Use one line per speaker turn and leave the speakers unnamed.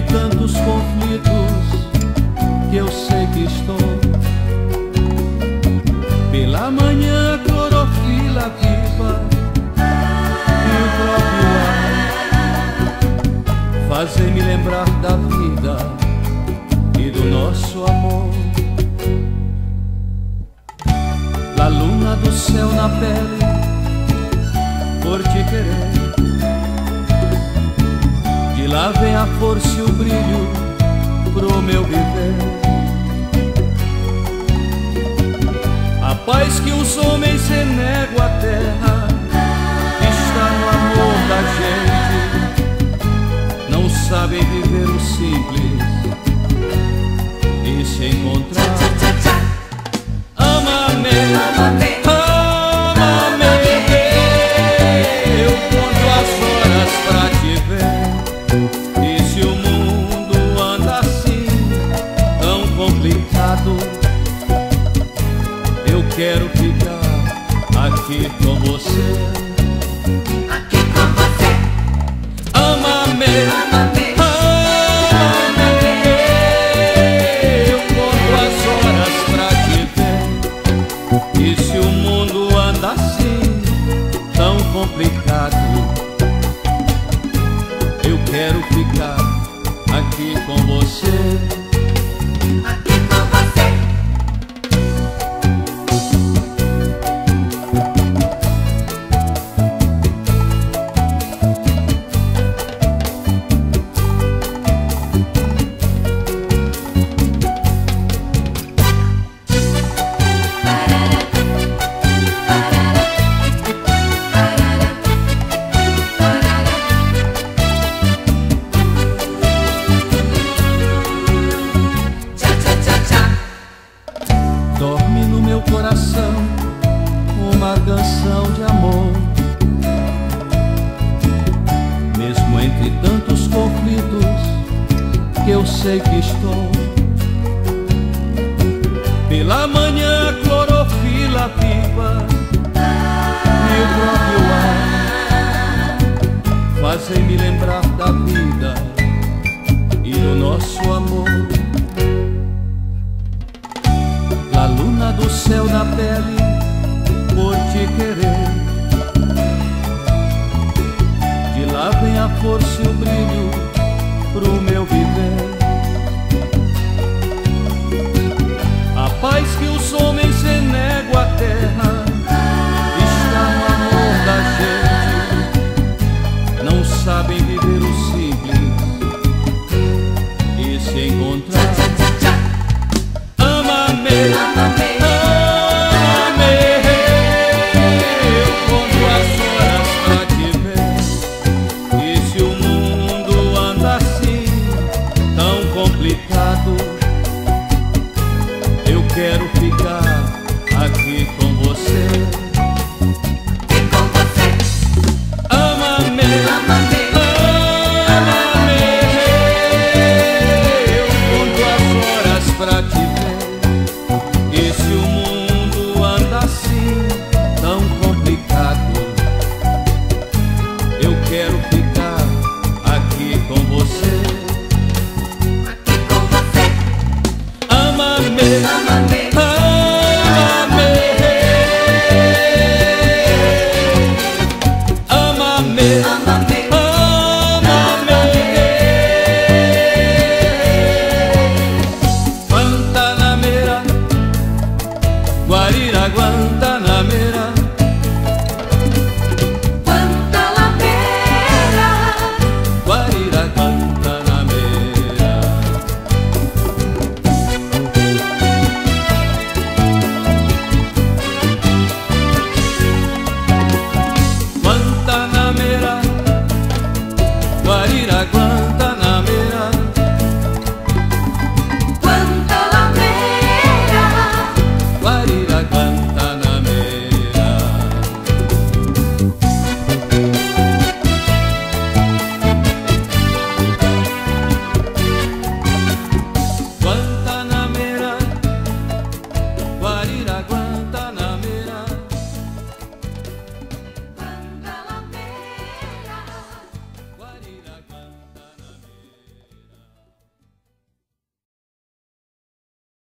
tantos conflitos que eu sei que estou. Pela manhã a clorofila viva e o próprio ar fazem-me lembrar da vida e do nosso amor. La luna do céu na pele por te querer, de lá vem a força e o brilho pro meu viver. A paz que os homens renegam a terra está no amor da gente. Não sabem viver o simples e se encontrar. Ama-me, ama-me, ama-me. Eu conto as horas pra te ver. E se o mundo anda assim, tão complicado, eu quero ficar aqui com você.
Aqui com você.
Ama-me,
Ama-me,
ama-me. Eu conto as horas pra te ver. E se o mundo anda assim, tão complicado, eu quero ficar aqui com você.
aqui com você.
Dorme no meu coração uma canção de amor. Mesmo entre tantos conflitos que eu sei que estou. Pela manhã a clorofila viva e o próprio ar fazem-me lembrar da vida e do nosso amor. A luna do céu na pele por te querer, de lá vem a força e o brilho pro meu viver. A paz que os homens renegam a terra está no amor da gente. Não sabem viver o simples e se encontrar. Ama-me,
Ama-me,
ama-me. Eu conto as horas pra te ver. E se o mundo anda assim, tão complicado, eu quero ficar aqui com você.
aqui com você.
Ama-me,
Ama-me,
ama-me. Eu conto as horas pra te ver. E se o mundo anda assim, tão complicado, eu quero ficar